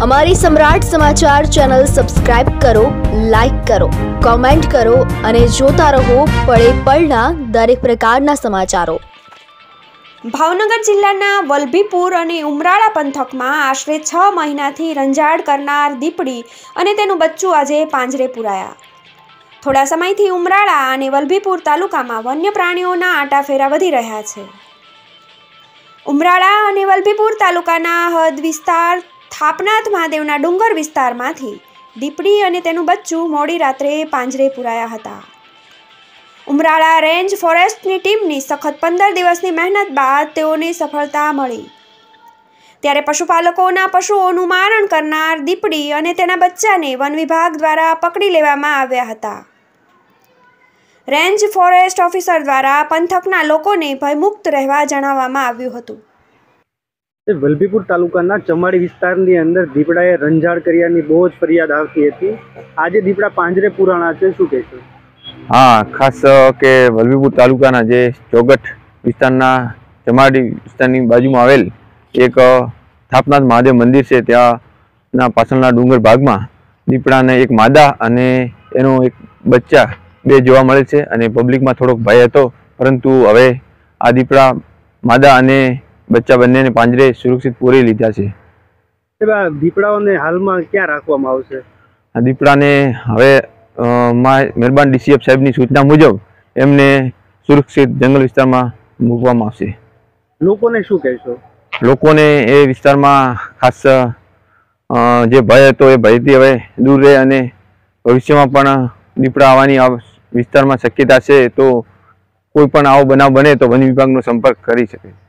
અમારી Samrat Samachar channel subscribe કરો, like કરો, કોમેન્ટ કરો અને જોતા રહો પળે પળના દરેક પ્રકારના સમાચારો। ભાવનગર જિલ્લાના વલભીપુર અને ઉમરાળા પંથકમાં આશરે 6 મહિનાથી રંજાડ કરનાર દીપડી અને તેનું બચ્ચું આજે પાંજરે પુરાયા। થોડા સમયથી ઉમરાળા અને વલભીપુર તાલુકામાં વન્ય પ્રાણીઓના આટાફેરા વધી રહ્યા છે। ઉમરાળા અને વલભીપુર તાલુકાના હદ વિસ્તાર થાપનાથ મહાદેવના ડુંગર વિસ્તારમાંથી દીપડી અને તેનું બચ્ચું મોડી રાત્રે પાંજરે પુરાયા હતા। ઉમરાળા રેન્જ ફોરેસ્ટની ટીમની સખત 15 દિવસની મહેનત બાદ તેઓને સફળતા મળી। ત્યારે પશુપાલકોના પશુઓનું મારણ કરનાર દીપડી અને તેના બચ્ચાને વન વિભાગ દ્વારા પકડી લેવામાં આવ્યા હતા। રેન્જ ફોરેસ્ટ ઓફિસર દ્વારા પંથકના લોકોને ભયમુક્ત રહેવા જણાવવામાં આવ્યું હતું। વલભીપુર તાલુકાના ચમાડી વિસ્તારની અંદર દીપડાએ રંજાડ કર્યાની બહુ જ ફરિયાદ આવતી હતી। આજે દીપડા પાંજરે પુરાણા છે, શું કહેશો? हाँ, खास के वलभीपुर तालुकाना जे चौगठ विस्तारना चमाडी विस्तारनी बाजुमां आवेल एक थापनाथ महादेव मंदिर है, त्यां पाछळना डूंगर भागमां दीपड़ाने एक मादा अने एनो एक बच्चा बे जोवा मळे छे अने पब्लिकमां थोड़ोक भय हतो, परंतु हवे आ दीपड़ा मादा अने बच्चा बंनेने પાંજરે सुरक्षित पूरी लीधा छे। દીપડાઓને હાલમાં ક્યાં રાખવામાં આવશે? આ દીપડાને હવે મહેરબાન ડીસીએફ સાહેબની સૂચના મુજબ એમને સુરક્ષિત જંગલ વિસ્તારમાં મૂકવામાં આવશે। લોકોને શું કહેશો? લોકોને એ વિસ્તારમાં ખાસ જે ભય હતો એ ભયથી હવે દૂર રહે અને ભવિષ્યમાં પણ દીપડા આવવાની વિસ્તારમાં શક્યતા છે, તો કોઈ પણ આવો બનાવ બને તો વન વિભાગનો સંપર્ક કરી શકે।